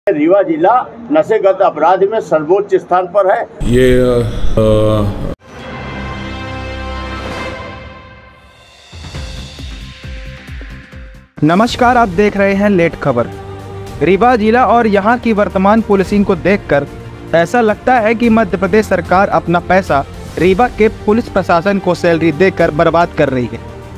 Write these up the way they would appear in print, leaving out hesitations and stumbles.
रीवा जिला नशेगत अपराध में सर्वोच्च स्थान पर है। नमस्कार, आप देख रहे हैं लेट खबर। रीवा जिला और यहां की वर्तमान पुलिसिंग को देखकर ऐसा लगता है कि मध्य प्रदेश सरकार अपना पैसा रीवा के पुलिस प्रशासन को सैलरी देकर बर्बाद कर रही है।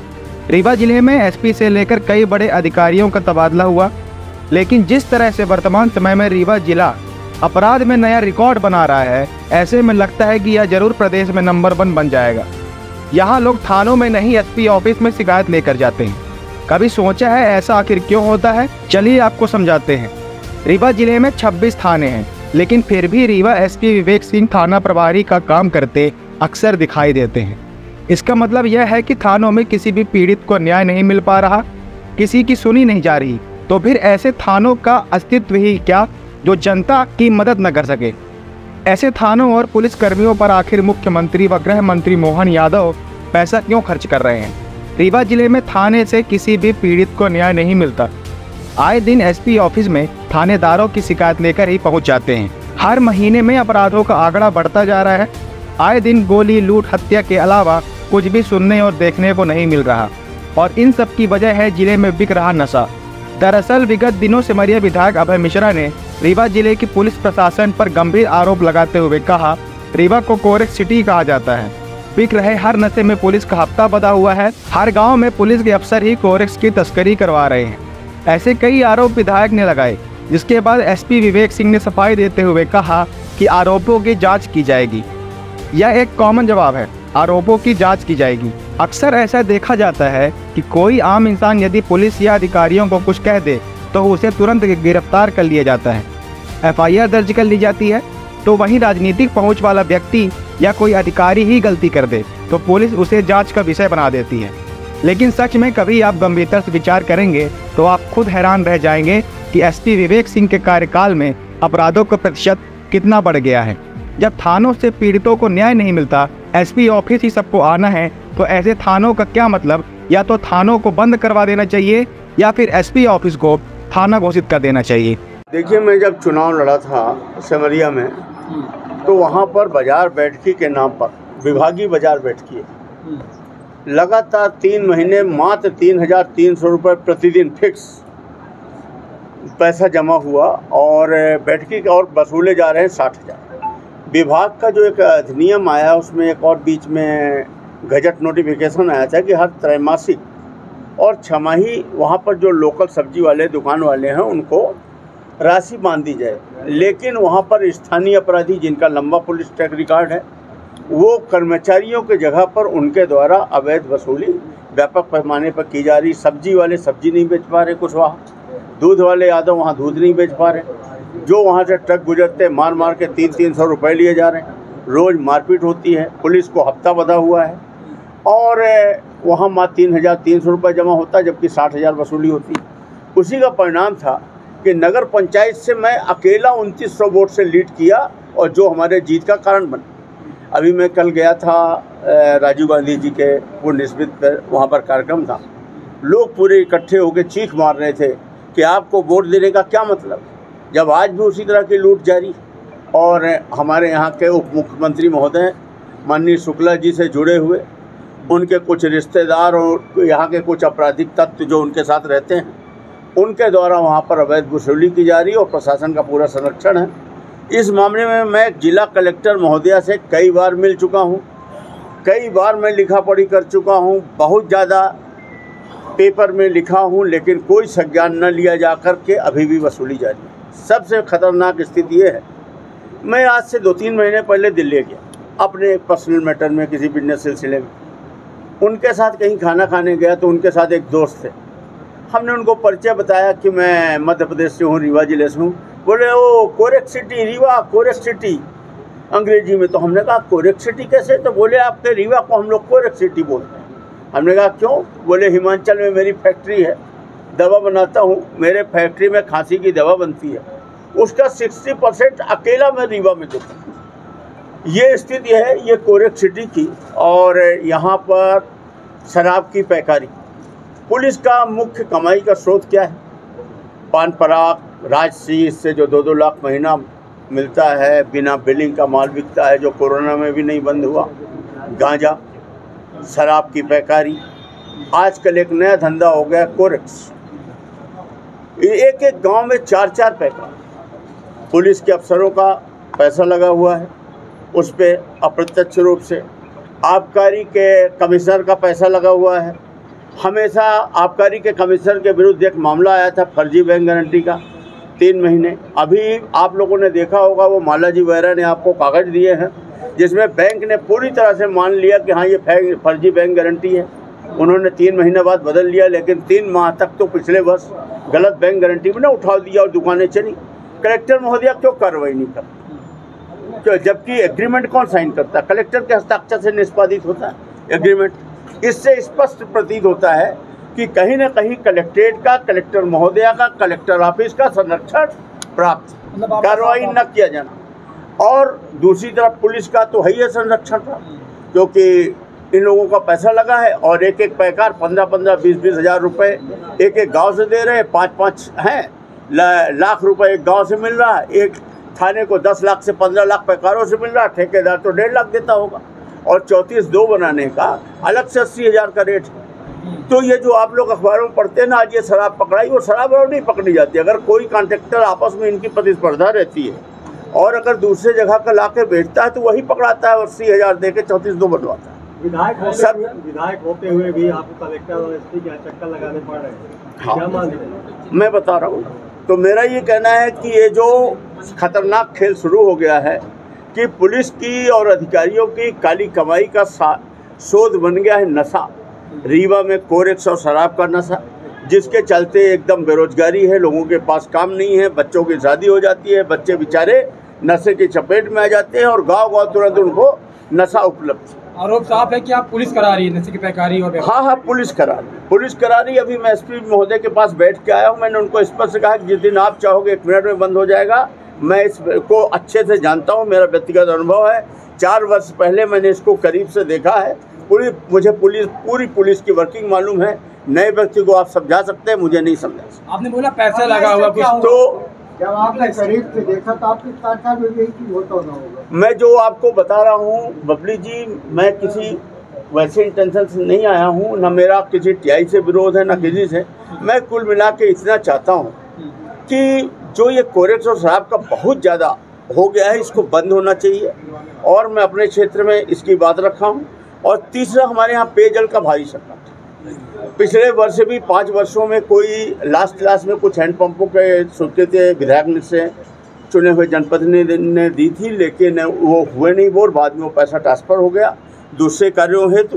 रीवा जिले में एसपी से लेकर कई बड़े अधिकारियों का तबादला हुआ, लेकिन जिस तरह से वर्तमान समय में रीवा जिला अपराध में नया रिकॉर्ड बना रहा है, ऐसे में लगता है कि यह जरूर प्रदेश में नंबर 1 बन जाएगा। यहाँ लोग थानों में नहीं एसपी ऑफिस में शिकायत लेकर जाते हैं। कभी सोचा है ऐसा आखिर क्यों होता है? चलिए आपको समझाते हैं। रीवा जिले में 26 थाने हैं, लेकिन फिर भी रीवा एसपी विवेक सिंह थाना प्रभारी का काम करते अक्सर दिखाई देते हैं। इसका मतलब यह है कि थानों में किसी भी पीड़ित को न्याय नहीं मिल पा रहा, किसी की सुनी नहीं जा रही। तो फिर ऐसे थानों का अस्तित्व ही क्या जो जनता की मदद न कर सके? ऐसे थानों और पुलिस कर्मियों पर आखिर मुख्यमंत्री व गृह मंत्री मोहन यादव पैसा क्यों खर्च कर रहे हैं? रीवा जिले में थाने से किसी भी पीड़ित को न्याय नहीं मिलता। आए दिन एसपी ऑफिस में थानेदारों की शिकायत लेकर ही पहुंच जाते हैं। हर महीने में अपराधों का आंकड़ा बढ़ता जा रहा है। आए दिन गोली, लूट, हत्या के अलावा कुछ भी सुनने और देखने को नहीं मिल रहा, और इन सब की वजह है जिले में बिक रहा नशा। दरअसल विगत दिनों सिमरिया विधायक अभय मिश्रा ने रीवा जिले की पुलिस प्रशासन पर गंभीर आरोप लगाते हुए कहा, रीवा को कोरेक्स सिटी कहा जाता है। बिक रहे हर नशे में पुलिस का हफ्ता बंधा हुआ है। हर गांव में पुलिस के अफसर ही कोरेक्स की तस्करी करवा रहे हैं। ऐसे कई आरोप विधायक ने लगाए, जिसके बाद एसपी विवेक सिंह ने सफाई देते हुए कहा कि आरोपों की जाँच की जाएगी। यह एक कॉमन जवाब है, आरोपों की जांच की जाएगी। अक्सर ऐसा देखा जाता है कि कोई आम इंसान यदि पुलिस या अधिकारियों को कुछ कह दे तो उसे तुरंत गिरफ्तार कर लिया जाता है, एफआईआर दर्ज कर ली जाती है। तो वहीं राजनीतिक पहुंच वाला व्यक्ति या कोई अधिकारी ही गलती कर दे तो पुलिस उसे जांच का विषय बना देती है। लेकिन सच में कभी आप गंभीरता से विचार करेंगे तो आप खुद हैरान रह जाएंगे कि एसपी विवेक सिंह के कार्यकाल में अपराधों का प्रतिशत कितना बढ़ गया है। जब थानों से पीड़ितों को न्याय नहीं मिलता, एसपी ऑफिस ही सबको आना है, तो ऐसे थानों का क्या मतलब? या तो थानों को बंद करवा देना चाहिए या फिर एसपी ऑफिस को थाना घोषित कर देना चाहिए। देखिए, मैं जब चुनाव लड़ा था सिमरिया में, तो वहाँ पर बाजार बैठकी के नाम पर विभागीय बाजार बैठकी है। लगातार 3 महीने मात्र 3,300 रुपये प्रतिदिन फिक्स पैसा जमा हुआ, और बैठकी का और वसूले जा रहे हैं 60,000। विभाग का जो एक अधिनियम आया, उसमें एक और बीच में गजट नोटिफिकेशन आया था कि हर त्रैमासिक और छमाही वहाँ पर जो लोकल सब्जी वाले दुकान वाले हैं उनको राशि बांध दी जाए। लेकिन वहाँ पर स्थानीय अपराधी जिनका लंबा पुलिस ट्रैक रिकॉर्ड है, वो कर्मचारियों के जगह पर उनके द्वारा अवैध वसूली व्यापक पैमाने पर की जा रही। सब्जी वाले सब्जी नहीं बेच पा रहे, कुछ वहाँ दूध वाले यादव वहाँ दूध नहीं बेच पा रहे। जो वहाँ से ट्रक गुजरते मार मार के 300-300 रुपये लिए जा रहे हैं। रोज़ मारपीट होती है, पुलिस को हफ्ता बंधा हुआ है, और वहाँ मात्र 3,300 रुपये जमा होता है, जबकि 60,000 वसूली होती है। उसी का परिणाम था कि नगर पंचायत से मैं अकेला 2900 वोट से लीड किया, और जो हमारे जीत का कारण बना। अभी मैं कल गया था राजीव गांधी जी के पुण्य स्मृति पर, वहाँ पर कार्यक्रम था। लोग पूरे इकट्ठे होकर चीख मार रहे थे कि आपको वोट देने का क्या मतलब, जब आज भी उसी तरह की लूट जारी। और हमारे यहाँ के उप मुख्यमंत्री महोदय माननीय शुक्ला जी से जुड़े हुए उनके कुछ रिश्तेदार और यहाँ के कुछ आपराधिक तत्व जो उनके साथ रहते हैं, उनके द्वारा वहाँ पर अवैध वसूली की जा रही है, और प्रशासन का पूरा संरक्षण है। इस मामले में मैं जिला कलेक्टर महोदया से कई बार मिल चुका हूँ, कई बार मैं लिखा पढ़ी कर चुका हूँ, बहुत ज़्यादा पेपर में लिखा हूँ, लेकिन कोई संज्ञान न लिया जा कर के अभी भी वसूली जारी है। सबसे खतरनाक स्थिति ये है, मैं आज से 2-3 महीने पहले दिल्ली गया अपने पर्सनल मैटर में, किसी बिजनेस सिलसिले में। उनके साथ कहीं खाना खाने गया, तो उनके साथ एक दोस्त थे। हमने उनको परिचय बताया कि मैं मध्य प्रदेश से हूँ, रीवा जिले से हूँ। बोले ओ कोरेक्स सिटी, रीवा कोरेक्स सिटी अंग्रेजी में। तो हमने कहा कोरेक्स सिटी कैसे? तो बोले आपके रीवा को हम लोग कोरेक्स सिटी बोलते हैं। हमने कहा क्यों? बोले हिमाचल में मेरी फैक्ट्री है, दवा बनाता हूँ, मेरे फैक्ट्री में खांसी की दवा बनती है, उसका 60% अकेला मैं रीवा में देता हूँ। ये स्थिति है ये कोरेक्स सिटी की। और यहाँ पर शराब की पैकारी, पुलिस का मुख्य कमाई का स्रोत क्या है? पान पराग राजसी से जो 2-2 लाख महीना मिलता है, बिना बिलिंग का माल बिकता है जो कोरोना में भी नहीं बंद हुआ, गांजा, शराब की पैकारी। आजकल एक नया धंधा हो गया कोरेक्स। एक एक गांव में 4-4 पैकार। पुलिस के अफसरों का पैसा लगा हुआ है उस पर अप्रत्यक्ष रूप से, आबकारी के कमिश्नर का पैसा लगा हुआ है। हमेशा आबकारी के कमिश्नर के विरुद्ध एक मामला आया था फर्जी बैंक गारंटी का, 3 महीने। अभी आप लोगों ने देखा होगा वो मालाजी वगैरह ने आपको कागज़ दिए हैं जिसमें बैंक ने पूरी तरह से मान लिया कि हाँ ये फर्जी बैंक गारंटी है। उन्होंने 3 महीने बाद बदल लिया, लेकिन 3 माह तक तो पिछले वर्ष गलत बैंक गारंटी में ना उठा दिया और दुकानें चली। कलेक्टर महोदया क्यों कार्रवाई नहीं करता? क्यों? जबकि एग्रीमेंट कौन साइन करता है? कलेक्टर के हस्ताक्षर से निष्पादित होता है एग्रीमेंट। इससे स्पष्ट प्रतीत होता है कि कहीं ना कहीं कलेक्ट्रेट का, कलेक्टर महोदया का, कलेक्टर ऑफिस का संरक्षण प्राप्त, कार्रवाई न किया जाना। और दूसरी तरफ पुलिस का तो है ही संरक्षण प्राप्त, क्योंकि इन लोगों का पैसा लगा है और एक एक पैकार 15-15, 20-20 हज़ार रुपये एक एक गांव से दे रहे हैं। 5-5 हैं, लाख रुपए एक गांव से मिल रहा है, एक थाने को 10 लाख से 15 लाख पैकारों से मिल रहा है, ठेकेदार तो 1.5 लाख देता होगा और 34-2 बनाने का अलग से 80 हज़ार का रेट है। तो ये जो आप लोग अखबारों में पढ़ते हैं ना, आज ये शराब पकड़ाई, वो शराब और नहीं पकड़ी जाती। अगर कोई कॉन्ट्रैक्टर आपस में इनकी प्रतिस्पर्धा रहती है और अगर दूसरे जगह का ला के बेचता है तो वही पकड़ाता है और 80 हज़ार दे के 34-2 बनवाता है। विधायक होते हुए भी आपको कलेक्टर और एसपी के चक्कर लगाने पड़ रहे हैं। हाँ, क्या मान रहे हैं? मैं बता रहा हूँ। तो मेरा ये कहना है कि ये जो खतरनाक खेल शुरू हो गया है कि पुलिस की और अधिकारियों की काली कमाई का शोध बन गया है नशा। रीवा में कोरेक्स और शराब का नशा, जिसके चलते एकदम बेरोजगारी है, लोगों के पास काम नहीं है, बच्चों की शादी हो जाती है, बच्चे बेचारे नशे की चपेट में आ जाते हैं और गांव-गांव तुरंत उनको नशा उपलब्ध। आरोप साफ है कि आप पुलिस करा रही है नशे की पैकारी और हाँ, पुलिस करा रही। अभी मैं एसपी महोदय के पास बैठ के आया हूँ। मैंने उनको स्पष्ट कहा कि जिस दिन आप चाहोगे 1 मिनट में बंद हो जाएगा। मैं इसको अच्छे से जानता हूँ, मेरा व्यक्तिगत अनुभव है। 4 वर्ष पहले मैंने इसको करीब से देखा है। मुझे पूरी पुलिस की वर्किंग मालूम है। नए व्यक्ति को आप समझा सकते हैं, मुझे नहीं समझा। आपने बोला पैसा लगा हुआ कुछ, तो जब आपने करीब से देखा तो आपकी कारखाना में यही चीज होता होगा। मैं जो आपको बता रहा हूँ बबली जी, मैं किसी वैसे इंटेंशन से नहीं आया हूँ, ना मेरा किसी टीआई से विरोध है, ना किसी से। मैं कुल मिला के इतना चाहता हूँ कि जो ये कोरेक्स और शराब का बहुत ज़्यादा हो गया है, इसको बंद होना चाहिए और मैं अपने क्षेत्र में इसकी बात रखा हूँ। और तीसरा, हमारे यहाँ पेयजल का भारी संकट। पिछले वर्ष भी 5 वर्षों में कोई लास्ट में कुछ हैंडपंपों के स्वीकृति विधायक से चुने हुए जनपद ने दी थी, लेकिन वो हुए नहीं वो, और बाद में वो पैसा ट्रांसफ़र हो गया दूसरे कार्यों हेतु।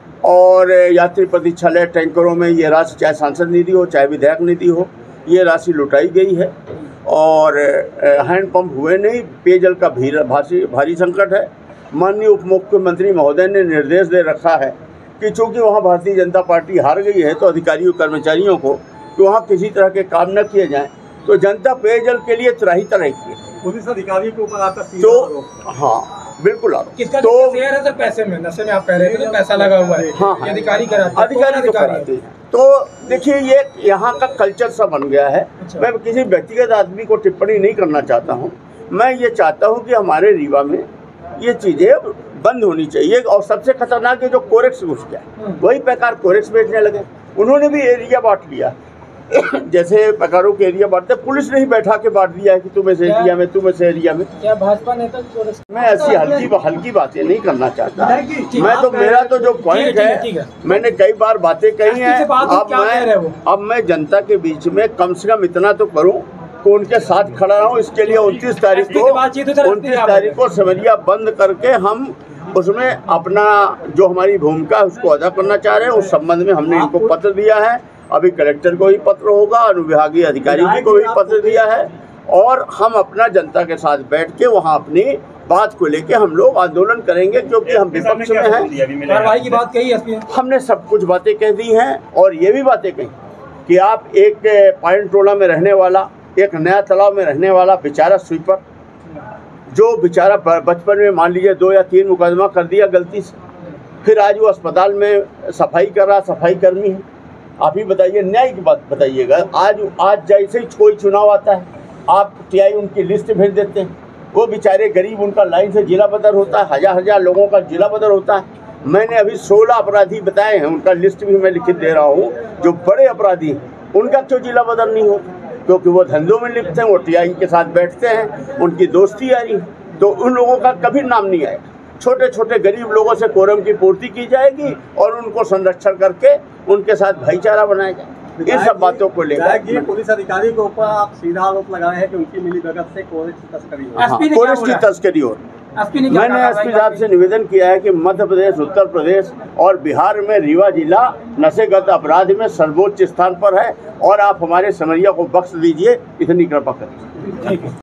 और यात्री प्रतीक्षालय टैंकरों में ये राशि, चाहे सांसद निधि हो चाहे विधायक निधि हो, ये राशि लुटाई गई है और हैंडपंप हुए नहीं। पेयजल का भारी संकट है। माननीय उप मुख्यमंत्री महोदय ने निर्देश दे रखा है कि चूँकि वहाँ भारतीय जनता पार्टी हार गई है तो अधिकारियों कर्मचारियों को कि वहाँ किसी तरह के काम न किए जाएं, तो जनता पेयजल के लिए त्राही-त्राही की पुलिस अधिकारी के ऊपर आपका तो हाँ बिल्कुल आप किसका तो शेयर है सर पैसे में? नशे में आप कह रहे थे पैसा लगा हुआ है। हाँ, अधिकारी कराते, अधिकारी को कराते। तो देखिए, ये यहाँ का कल्चर सा बन गया है। मैं किसी व्यक्तिगत आदमी को टिप्पणी नहीं करना चाहता हूँ। मैं ये चाहता हूँ कि हमारे रीवा में ये चीज़ें बंद होनी चाहिए। और सबसे खतरनाक है जो कोरेक्स घुस गया, वही पैकार कोरेक्स बेचने लगे। उन्होंने भी एरिया बांट लिया, जैसे पैकारों के एरिया बांटते, पुलिस ने ही बैठा के बांट दिया है कि तुम इस एरिया में, तुम इस एरिया में। क्या भाजपा नेता? मैं ऐसी हल्की बातें नहीं करना चाहता। मैं तो, मेरा तो जो पॉइंट है, मैंने कई बार बातें कही हैं। अब मैं जनता के बीच में कम से कम इतना तो करूं कि उनके साथ खड़ा रहूं। इसके लिए 29 तारीख को सिमरिया बंद करके हम उसमें अपना जो हमारी भूमिका है उसको अदा करना चाह रहे हैं। उस संबंध में हमने इनको पत्र दिया है। अभी कलेक्टर को भी पत्र होगा, अनुविभागीय अधिकारी को भी पत्र दिया है और हम अपना जनता के साथ बैठ के वहाँ अपनी बात को लेके हम लोग आंदोलन करेंगे, क्योंकि हम विपक्ष में हैं। कार्रवाई की बात कही है, हमने सब कुछ बातें कह दी हैं और ये भी बातें कही कि आप एक पाइन टोला में रहने वाला, एक नया तालाब में रहने वाला बेचारा स्वीपर, जो बेचारा बचपन में मान लीजिए 2 या 3 मुकदमा कर दिया गलती से, फिर आज वो अस्पताल में सफाई कर रहा, सफाई कर्मी है। आप ही बताइए, न्याय की बात बताइएगा। आज जैसे ही कोई चुनाव आता है, आप टीआई उनकी लिस्ट भेज देते हैं। वो बेचारे गरीब, उनका लाइन से जिला बदर होता है, हजार लोगों का जिला बदर होता है। मैंने अभी 16 अपराधी बताए हैं, उनका लिस्ट भी मैं लिखित दे रहा हूँ। जो बड़े अपराधी हैं उनका क्यों जिला बदर नहीं होता? क्योंकि वो धंधों में लिखते हैं, वो टीआई के साथ बैठते हैं, उनकी दोस्ती आ रही, तो उन लोगों का कभी नाम नहीं आएगा। छोटे छोटे गरीब लोगों से कोरम की पूर्ति की जाएगी और उनको संरक्षण करके उनके साथ भाईचारा बनाया जाएगा। इन सब बातों को लेकर पुलिस अधिकारी के ऊपर आप सीधा आरोप लगाए हैं कि उनकी मिलीभगत से कोरेज की तस्करी हो। एसपी ने क्या पुलिस की बोला? तस्करी हो रही। मैंने मैंने एसपी साहब से निवेदन किया है कि मध्य प्रदेश, उत्तर प्रदेश और बिहार में रीवा जिला नशेगत अपराध में सर्वोच्च स्थान पर है और आप हमारे समरिया को बख्श दीजिए, इतनी कृपा करें।